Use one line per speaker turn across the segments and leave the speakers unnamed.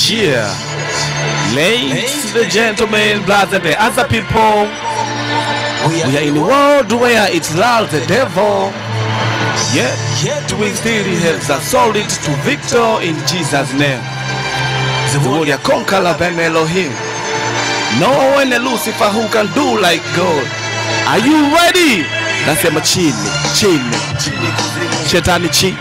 Yeah. Ladies and gentlemen, brothers and other people, we are in a world where it's loud the devil. Yet we still have the solid to victor in Jesus' name. The warrior conqueror Ben Elohim. No one Lucifer who can do like God. Are you ready? Nasema chini, chini. Shetani chi.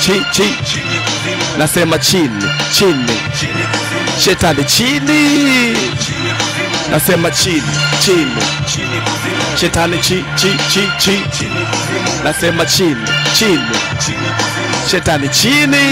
Nasema chini, chini. Shetani chini. Nasema chini, chini. Shetani chi. Nasema chini, chini. Shetani chini.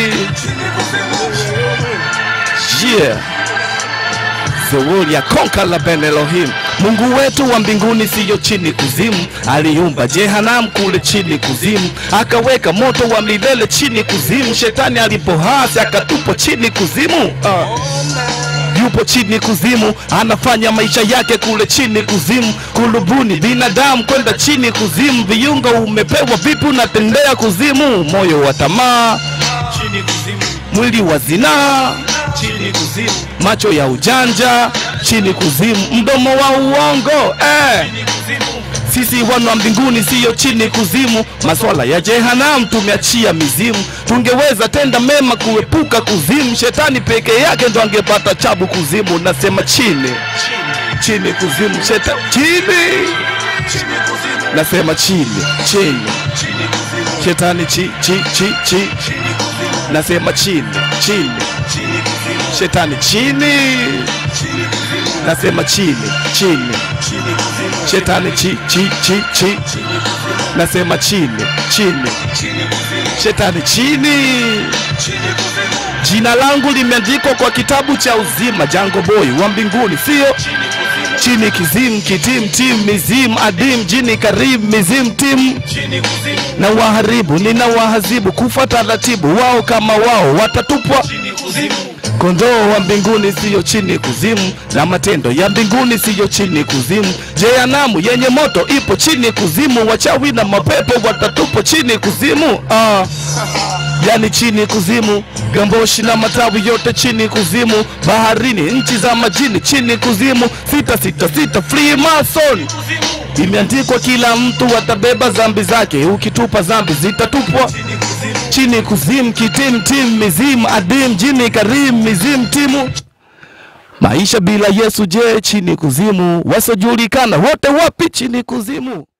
Yeah. The warrior conqueror Ben Elohim. Mungu wetu wa mbinguni siyo chini kuzimu. Aliumba Jehanamu kule chini kuzimu. Akaweka moto wa milele chini kuzimu. Shetani alipohasi akatupo chini kuzimu. Yupo chini kuzimu, anafanya maisha yake kule chini kuzimu. Kulubuni binadamu kwenda chini kuzimu. Viungo umepewa vipi unatembea kuzimu? Moyo wa tamaa chini kuzimu, mwili wa zinaa chini kuzimu, macho ya ujanja chini kuzimu, mdomo wa uongo chini kuzimu. Sisi wana wa mbinguni siyo chini kuzimu. Maswala ya Jehanamu tumeachia mizimu. Tungeweza tenda mema kuepuka kuzimu. Shetani peke yake ndo angepata chabu kuzimu. Nasema chini, chini kuzimu. Shetani chini, nasema chini, chini. Shetani chi. Nasema chini, chini. Shetani chini. Nasema chini, chini. Shetani chi. Nasema chini, chini. Shetani chini. Jina langu limeandikwa kwa kitabu cha uzima. Jango boy wa mbinguni sio chini kizimu, tim mizimu adim, jini karibu mizimu tim na waharibu, nina wahazibu kufuata taratibu wao, kama wao watatupwa kondoo wa mbinguni siyo chini kuzimu, na matendo ya mbinguni siyo chini kuzimu. Jehanamu yenye moto ipo chini kuzimu. Wachawi na mapepo watatupo chini kuzimu. Yani chini kuzimu. Gamboshi na matawi yote chini kuzimu. Baharini, nchi za majini chini kuzimu. 666 Freemason. Imeandikwa kila mtu atabeba zambi zake. Ukitupa zambi zitatupwa chini kuzimu. Kitim mizimu adim, jini karim mizimu timu. Maisha bila Yesu je chini kuzimu. Wasiojulikana wote wapi chini kuzimu.